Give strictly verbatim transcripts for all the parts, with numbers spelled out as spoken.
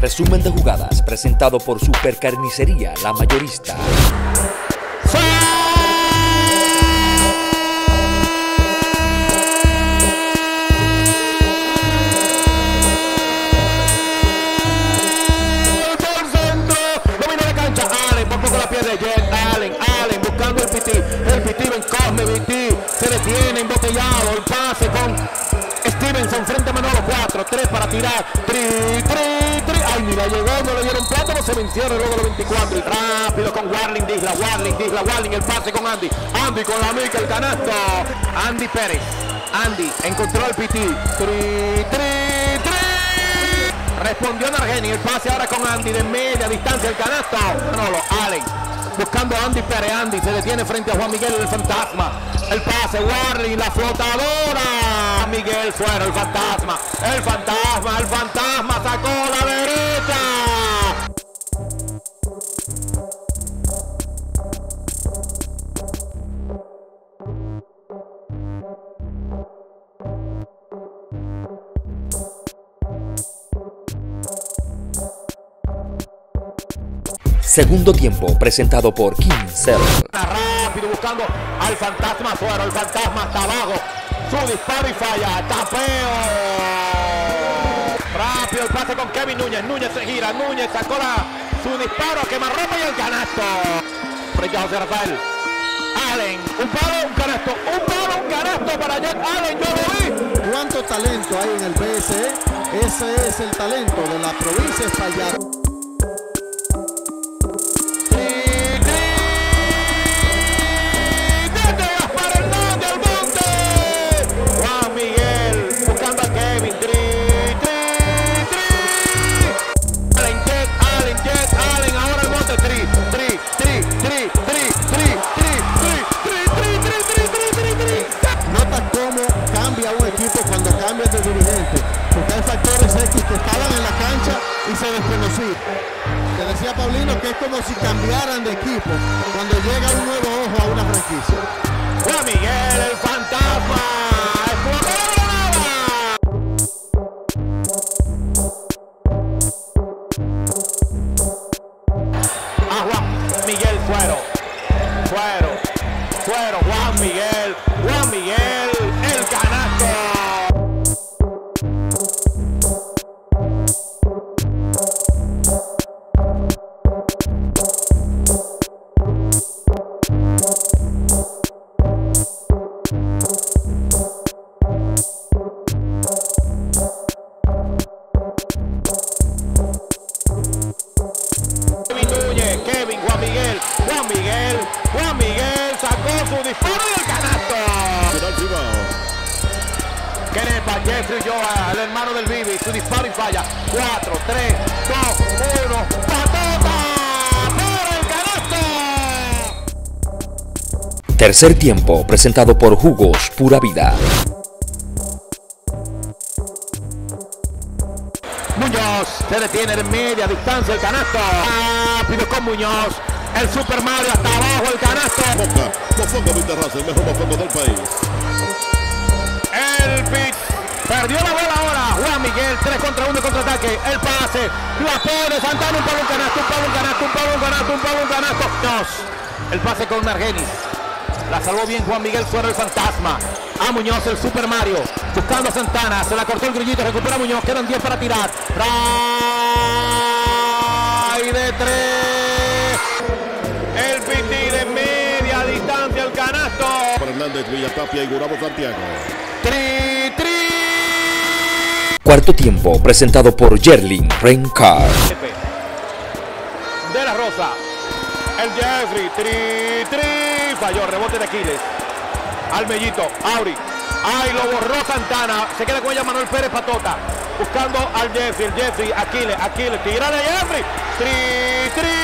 Resumen de jugadas presentado por Supercarnicería La Mayorista. El Piti ven Cosme, Piti se detiene embotellado, el pase con Stevenson frente a Manolo, cuatro, tres para tirar, tri, tri, tri, ay mira, llegó, no le dieron plátano, se vencieron luego los veinticuatro, y rápido con Warling, Disla, Warling, Disla, Warling, el pase con Andy, Andy con la mica, el canasto, Andy Pérez, Andy encontró al Piti, tri, tri, tri, respondió Nargeni, el pase ahora con Andy de media distancia, el canasto, Manolo, Allen, buscando a Andy Pérez, Andy se detiene frente a Juan Miguel, el fantasma, el pase, Warling, la flotadora, Miguel fuera, el fantasma, el fantasma, el fantasma sacó la derecha. Segundo tiempo presentado por King Server. Rápido buscando al fantasma afuera, el fantasma hasta abajo, su disparo y falla, tapeo. Rápido el pase con Kevin Núñez, Núñez se gira, Núñez sacó la, su disparo, quemarropa y el canasto. Frente a José Rafael. Allen, un palo, un canasto, un palo, un canasto para Jet Allen, yo lo vi. ¿Cuánto talento hay en el B S E? Ese es el talento de la provincia de Espaillat. Cuando cambias de dirigente, porque hay factores X que estaban en la cancha y se desconocían. Te decía Paulino que es como si cambiaran de equipo cuando llega un nuevo ojo a una franquicia. Juan Miguel, el fantasma, a Juan Miguel Fuero, Fuero, Fuero, Juan Miguel, Juan Miguel, el canasto. Kevin, Juan Miguel, Juan Miguel, Juan Miguel sacó su disparo y el canasto. Kenepa, Jeffrey Joa, el hermano del Bibi, su disparo y falla. cuatro, tres, dos, uno, patota por el canasto. Tercer tiempo presentado por Jugos Pura Vida. Muñoz se detiene en media distancia, el canasto. Rápido con Muñoz. El Super Mario hasta abajo, el canasto. Moca, Mofongo Viterraza, el mejor mofongo del país. El pitch. Perdió la bola ahora. Juan Miguel, tres contra uno, contraataque. El pase. La pone Santana, un palo, un canasto, un palo, un canasto, un palo, un canasto, un palo, un canasto. Dos. El pase con Nargeni. La salvó bien Juan Miguel fuera, el fantasma. A Muñoz, el Super Mario. Buscando a Santana. Se la cortó el grillito. Recupera Muñoz. Quedan diez para tirar. Ray de tres. El Piti de media distancia. El canasto. Fernández, Villatapia y Gurabo Santiago. Tri, tri. Cuarto tiempo presentado por Yerlin Rencar. De la Rosa. El Jeffrey. Tri, tri. Falló. Rebote de Aquiles. Al Mellito, Auri, ay lo borró Santana, se queda con ella Manuel Pérez Patota, buscando al Jeffrey, el Jeffrey, Aquiles, Aquiles, tira de Jeffrey, tri, tri,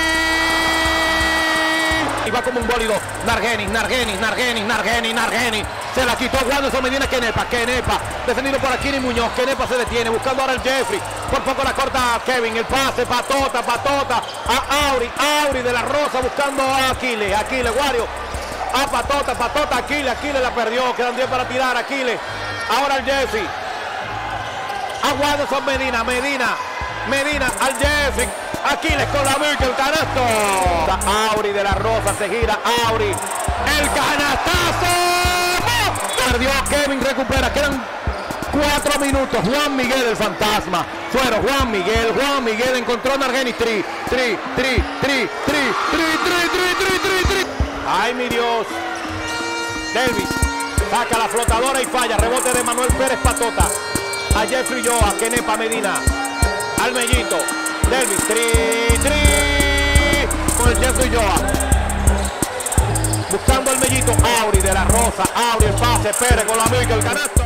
y va como un bólido, Nargeni, Nargeni, Nargeni, Nargeni, Nargeni, se la quitó Wanderson Medina, Kenepa, Kenepa, defendido por Aquini Muñoz, Kenepa se detiene, buscando ahora el Jeffrey, por poco la corta Kevin, el pase, Patota, Patota, a Auri, Auri de la Rosa, buscando a Aquiles, Aquiles, Wario, a Patota, Patota, Aquiles, Aquiles la perdió, quedan diez para tirar, Aquiles, ahora el Jeffrey, a Wanderson Medina, Medina, Medina al Jeffrey. Aquiles con la mica, el canasto. Auri de la Rosa se gira. Auri. El canastazo. ¡Oh! Perdió Kevin, recupera. Quedan cuatro minutos. Juan Miguel, el fantasma. Fueron Juan Miguel. Juan Miguel encontró a Nargeni. Tri, tri, tri, tri, tri, tri, tri, tri, tri, tri, tri. Ay, mi Dios. Delvis saca la flotadora y falla. Rebote de Manuel Pérez Patota. A Jeffrey Joa, Kenepa Medina. Al Mellito. Delvis, tri, tri. Con el Jeffrey Joa. Buscando al Mellito. Auri de la Rosa. Auri el pase. Pérez con la mica, el canasto.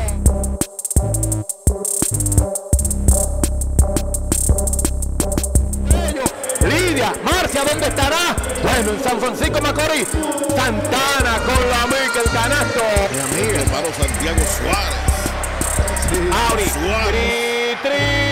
Lidia, Marcia, ¿dónde estará? Bueno, en San Francisco Macorís. Santana con la mica, el canasto. Mi hermano Santiago Suárez. Auri, Suárez. tri, tri.